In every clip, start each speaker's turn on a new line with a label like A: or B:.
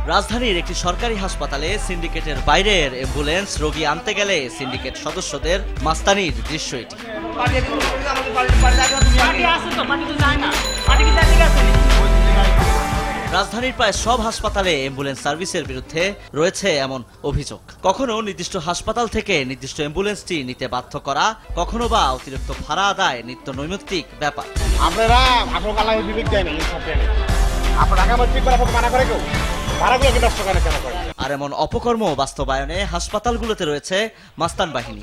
A: রাজধানীর একটি সরকারি হাসপাতালে সিন্ডিকেটের বাইরের অ্যাম্বুলেন্স রোগী আনতে গেলে সিন্ডিকেট সদস্যদের মাস্তানির দৃশ্য এটি। রাজধানীর প্রায় সব হাসপাতালে অ্যাম্বুলেন্স সার্ভিসের বিরুদ্ধে রয়েছে এমন অভিযোগ। কখনো নির্দিষ্ট হাসপাতাল থেকে নির্দিষ্ট অ্যাম্বুলেন্সটি নিতে বাধ্য করা, কখনো বা অতিরিক্ত ভাড়া আদায় নিত্য নৈমিত্তিক ব্যাপার।
B: আপনারা বিবেক দেয় না, আপনারা মানা করে কেউ আর
A: এমন অপকর্ম বাস্তবায়নে হাসপাতালগুলোতে রয়েছে মাস্তান বাহিনী।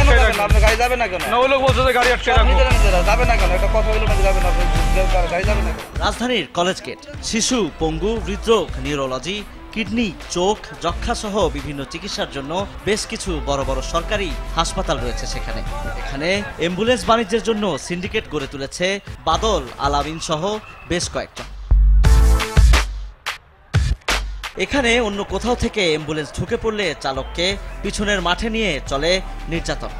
A: রাজধানীর কলেজ গেট শিশু, পঙ্গু, হৃদরোগ, নিউরোলজি, কিডনি, চোখ, যক্ষা সহ বিভিন্ন চিকিৎসার জন্য বেশ কিছু বড় বড় সরকারি হাসপাতাল রয়েছে সেখানে। এখানে অ্যাম্বুলেন্স বাণিজ্যের জন্য সিন্ডিকেট গড়ে তুলেছে বাদল, আলামিন সহ বেশ কয়েকজন। এখানে অন্য কোথাও থেকে অ্যাম্বুলেন্স ঢুকে পড়লে চালককে পিছনের মাঠে নিয়ে চলে নির্যাতন।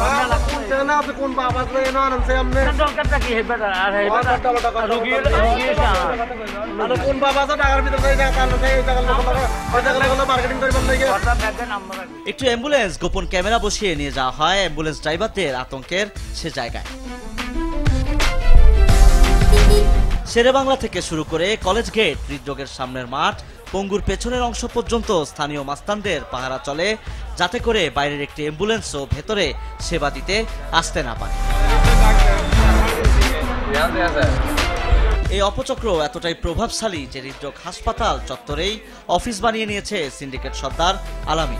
A: একটু অ্যাম্বুলেন্স গোপন ক্যামেরা বসিয়ে নিয়ে যাওয়া হয় অ্যাম্বুলেন্স ড্রাইভারদের আতঙ্কের সে জায়গায়। শেরেবাংলা থেকে শুরু করে কলেজ গেট, হৃদরোগের সামনের মাঠ, পঙ্গুর পেছনের অংশ পর্যন্ত স্থানীয় মাস্তানদের পাহারা চলে, যাতে করে বাইরের একটি অ্যাম্বুলেন্সও ভেতরে সেবা দিতে আসতে না পারে। এই অপচক্র এতটাই প্রভাবশালী যে হৃদরোগ হাসপাতাল চত্বরেই অফিস বানিয়ে নিয়েছে সিন্ডিকেট সর্দার আলামিন।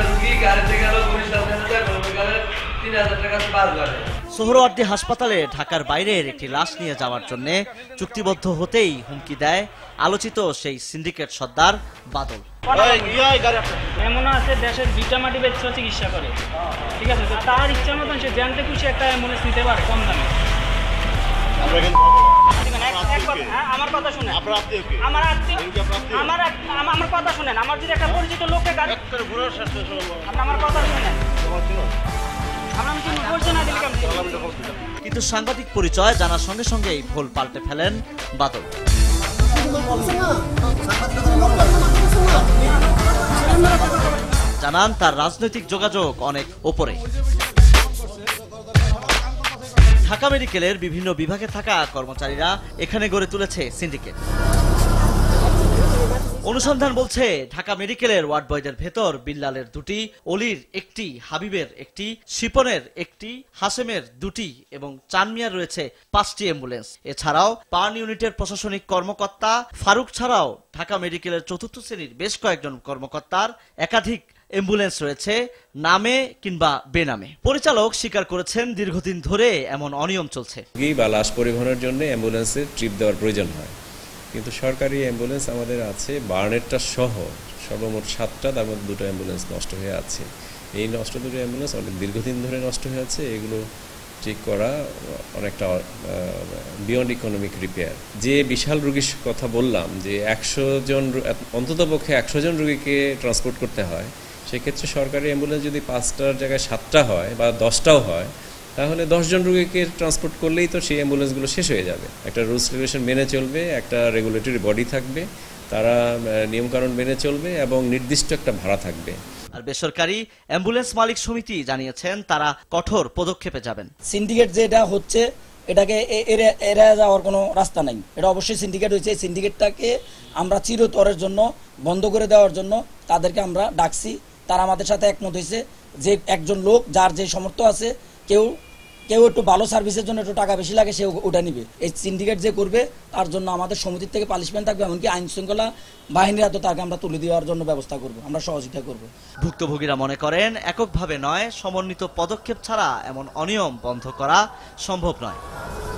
A: সোহরাওয়ার্দী হাসপাতালে ঢাকার বাইরের একটি লাশ নিয়ে যাওয়ার জন্য চুক্তিবদ্ধ হতেই হুমকি দেয় আলোচিত সেই সিন্ডিকেট সর্দার বাদল।
C: এমন আছে দেশের দুইটা মাটি বেচে চিকিৎসা করে, ঠিক আছে, তার ইচ্ছা মতন সে জানতে খুশি একটা অ্যাম্বুলেন্স নিতে পারে কম দামে। আমার কথা শুনেন, আমার কথা শুনেন, আমার যদি একটা পরিচিত লোককে আমার কথা শুনেন।
A: কিন্তু সাংবাদিক পরিচয় জানার সঙ্গে সঙ্গেই ভুল পাল্টে ফেলেন বাদল। জানান তার রাজনৈতিক যোগাযোগ অনেক ওপরে। ঢাকা মেডিকেলের বিভিন্ন বিভাগে থাকা কর্মচারীরা এখানে গড়ে তুলেছে সিন্ডিকেট। অনুসন্ধান বলছে ঢাকা মেডিকেলের ওয়ার্ড বয়দের ভেতর বিল্লালের দুটি, অলির একটি, হাবিবের একটি, শিপনের একটি, হাসেমের দুটি এবং চানমিয়ার রয়েছে 5টি অ্যাম্বুলেন্স। এছাড়াও পার্ন ইউনিটের প্রশাসনিক কর্মকর্তা ফারুক ছাড়াও ঢাকা মেডিকেলের 4র্থ শ্রেণীর বেশ কয়েকজন কর্মকর্তার একাধিক অ্যাম্বুলেন্স রয়েছে নামে কিংবা বেনামে। পরিচালক স্বীকার করেছেন দীর্ঘদিন ধরে এমন অনিয়ম চলছে।
D: লাশ পরিবহনের জন্য অ্যাম্বুলেন্সের ট্রিপ দেওয়ার প্রয়োজন হয়, কিন্তু সরকারি অ্যাম্বুলেন্স আমাদের আছে বার্নেরটা সহ সর্বমোট 7টা, তার মধ্যে 2টো অ্যাম্বুলেন্স নষ্ট হয়ে আছে। এই নষ্ট 2টো অ্যাম্বুলেন্স অনেক দীর্ঘদিন ধরে নষ্ট হয়ে আছে। এগুলো ঠিক করা অনেকটা বিয়ন্ড ইকোনমিক রিপেয়ার। যে বিশাল রোগীর কথা বললাম যে 100 জন, অন্ততপক্ষে 100 জন রোগীকে ট্রান্সপোর্ট করতে হয়, সেক্ষেত্রে সরকারি অ্যাম্বুলেন্স যদি 5টার জায়গায় 7টা হয় বা 10টাও হয়, তাহলে 10 জন রোগীকে ট্রান্সপোর্ট করলেই তো সেই অ্যাম্বুলেন্সগুলো শেষ হয়ে যাবে। একটা রুলস রেগুলেশন মেনে চলবে, একটা রেগুলেটরি বডি থাকবে, তারা নিয়মকানুন মেনে চলবে এবং নির্দিষ্ট একটা ভাড়া থাকবে।
A: আর বেসরকারি অ্যাম্বুলেন্স মালিক সমিতি জানিয়েছেন তারা কঠোর পদক্ষেপে যাবেন।
E: সিন্ডিকেট যেটা হচ্ছে এটাকে এড়ে যাওয়ার কোনো রাস্তা নাই। এটা অবশ্যই সিন্ডিকেট হয়েছে। এই সিন্ডিকেটটাকে আমরা চিরতরের জন্য বন্ধ করে দেওয়ার জন্য তাদেরকে আমরা ডাকছি। তারা আমাদের সাথে একমত হয়েছে যে একজন লোক যার যে সামর্থ্য আছে, কেউ একটু ভালো সার্ভিসের জন্য একটু টাকা বেশি লাগে, সে ওটা নিবে। এই সিন্ডিকেট যে করবে তার জন্য আমাদের সমিতির থেকে পানিশমেন্ট থাকবে, এমনকি আইন শৃঙ্খলা বাহিনীর হাতে তাকে আমরা তুলে দেওয়ার জন্য ব্যবস্থা করব, আমরা সহযোগিতা করব।
A: ভুক্তভোগীরা মনে করেন এককভাবে নয়, সমন্বিত পদক্ষেপ ছাড়া এমন অনিয়ম বন্ধ করা সম্ভব নয়।